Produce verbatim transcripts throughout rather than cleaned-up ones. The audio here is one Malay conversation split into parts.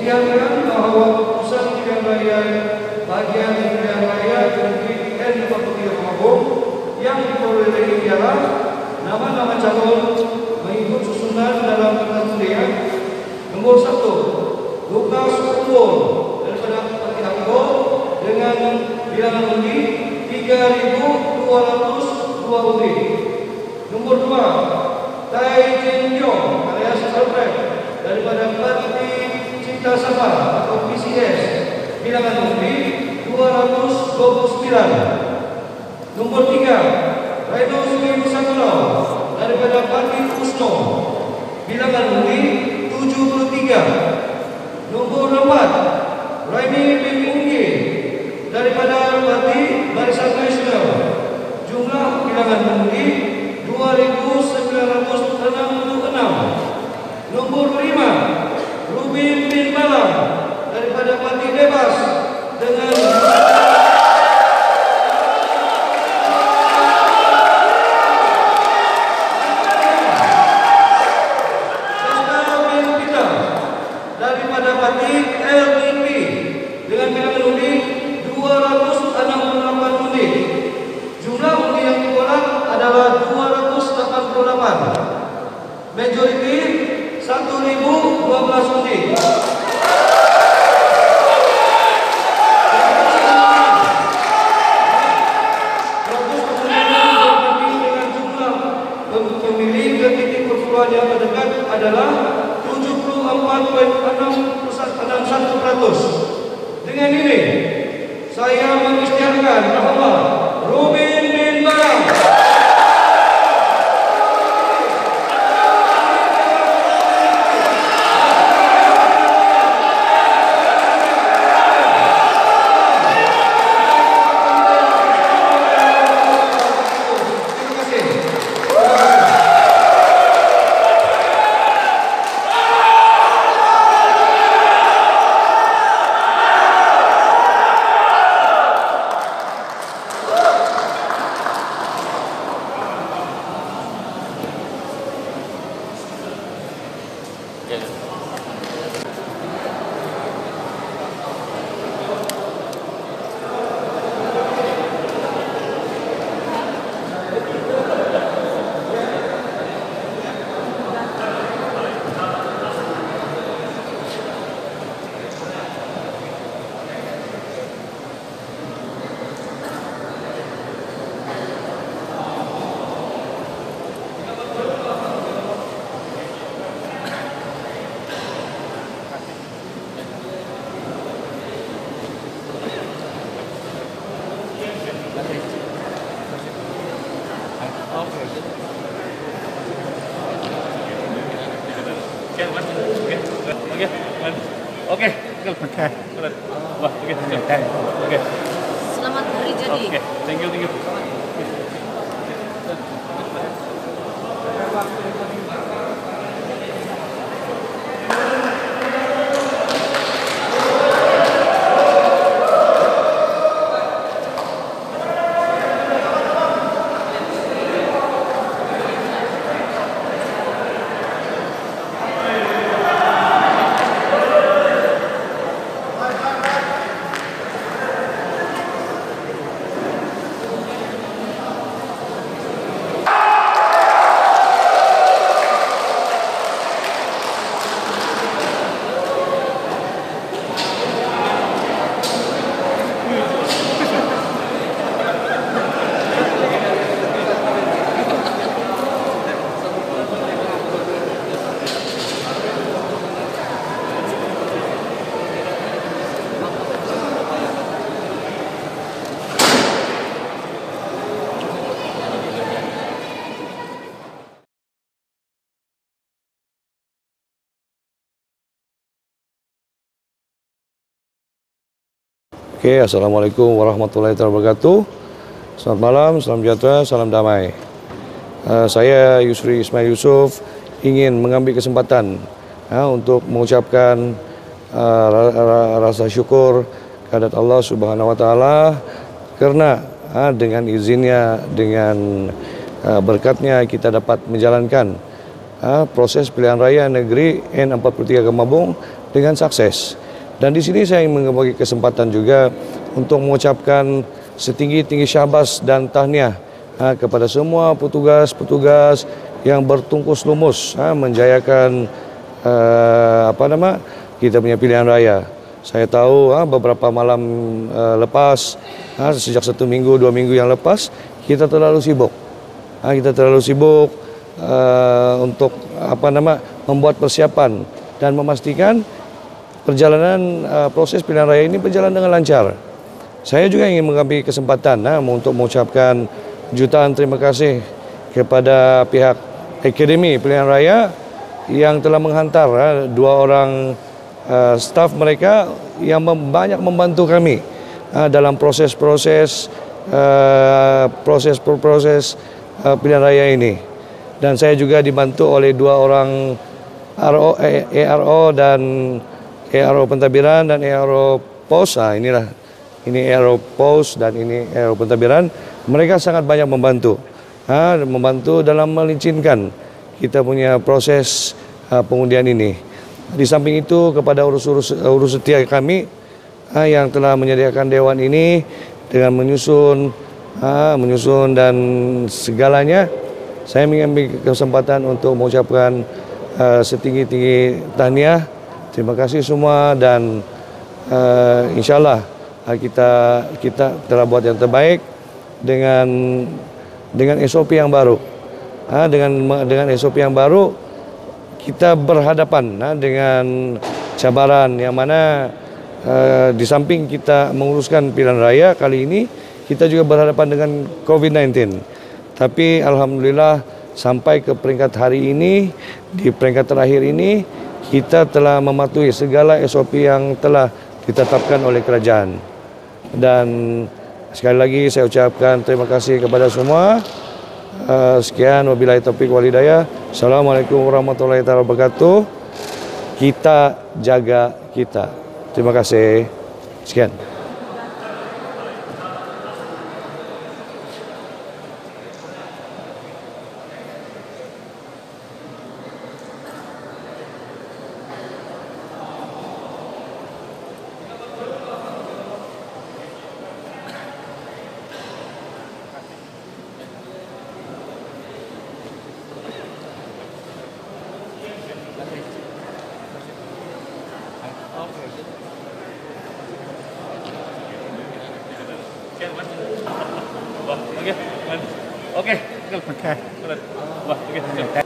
mengiakan bahawa keputusan pilihan raya bagian pilihan raya negeri N Bupati Rombong yang diperolehi ialah nama-nama calon mengikut susunan dalam kertas undian. Nombor satu, Lukas Umur daripada Bupati Angkor dengan bilangan undi tiga ribu dua ratus dua undi. Nombor dua, Tai Jin Yong alias Alfred daripada Parti Cinta Sabah atau P C S, bilangan undi dua ratus dua puluh sembilan. Nombor tiga, Raido Sugeng Sakulau daripada Parti Usno, bilangan undi tujuh puluh tiga. Nombor empat, Raini bin Mungki daripada Parti Barisan Nasional, jumlah bilangan undi dua ribu sembilan ratus enam puluh enam. Nombor lima, Rubin bin Malam daripada Parti Bebas dengan Sesta bin Peter daripada Parti L D P dengan bilangan undi dua ratus enam puluh delapan undi. Jumlah undi yang ditolak adalah dua ratus delapan puluh delapan. Majoriti satu ribu dua belas undi. Pemilih ke titik perpuluhan yang terdekat adalah tujuh puluh empat koma enam satu peratus. Dengan ini, saya mengisytiharkan bahawa Rubin bin Malam Oke, oke, oke, oke. Selamat hari jadi. Oke, thank you, thank you. Oke, assalamualaikum warahmatullahi wabarakatuh. Selamat malam, salam sejahtera, salam damai. Uh, saya Yusri Ismail Yusuf ingin mengambil kesempatan uh, untuk mengucapkan uh, rasa syukur kehadirat Allah Subhanahu Wa Taala kerana uh, dengan izinnya, dengan uh, berkatnya kita dapat menjalankan uh, proses pilihan raya negeri N empat puluh tiga Kamabong dengan sukses. Dan di sini saya ingin membagi kesempatan juga untuk mengucapkan setinggi-tinggi syabas dan tahniah uh, kepada semua petugas-petugas yang bertungkus lumus uh, menjayakan uh, apa nama kita punya pilihan raya. Saya tahu uh, beberapa malam uh, lepas, uh, sejak satu minggu, dua minggu yang lepas, kita terlalu sibuk. Uh, kita terlalu sibuk uh, untuk apa nama membuat persiapan dan memastikan perjalanan uh, proses pilihan raya ini berjalan dengan lancar. Saya juga ingin mengambil kesempatan uh, untuk mengucapkan jutaan terima kasih kepada pihak Akademi Pilihan Raya yang telah menghantar uh, dua orang uh, staf mereka yang mem banyak membantu kami uh, dalam proses-proses uh, proses-proses uh, pilihan raya ini. Dan saya juga dibantu oleh dua orang R O, E R O dan E R O Pentabiran dan E R O Pos. Nah, inilah ini E R O Pos dan ini E R O Pentabiran. Mereka sangat banyak membantu, ha, membantu dalam melincinkan kita punya proses ha, pengundian ini. Di samping itu kepada urus-urus urus setia kami ha, yang telah menyediakan dewan ini dengan menyusun, ha, menyusun dan segalanya, saya mengambil kesempatan untuk mengucapkan uh, setinggi-tinggi tahniah. Terima kasih semua dan uh, insya Allah uh, kita kita telah buat yang terbaik dengan dengan S O P yang baru. Uh, dengan dengan S O P yang baru kita berhadapan uh, dengan cabaran yang mana uh, di samping kita menguruskan pilihan raya kali ini, kita juga berhadapan dengan COVID sembilan belas. Tapi alhamdulillah sampai ke peringkat hari ini, di peringkat terakhir ini, kita telah mematuhi segala S O P yang telah ditetapkan oleh kerajaan. Dan sekali lagi saya ucapkan terima kasih kepada semua. Uh, sekian, wabillahi taufiq wal hidayah. Assalamualaikum warahmatullahi wabarakatuh. Kita jaga kita. Terima kasih. Sekian. Oke, oke, oke, oke.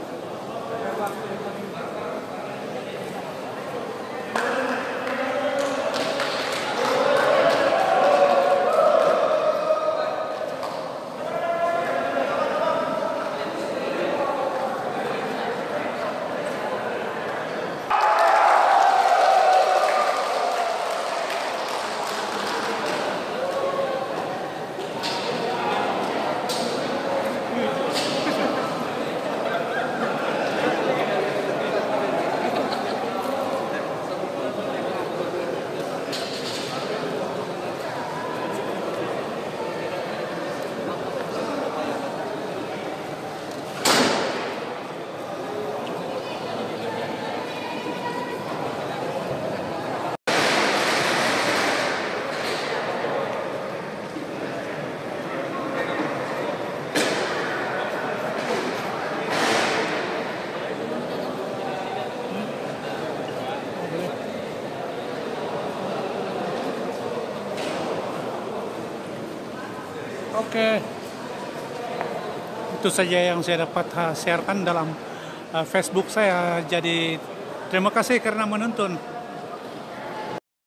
Oke, itu saja yang saya dapat uh, sharekan dalam uh, Facebook saya. Jadi terima kasih karena menonton.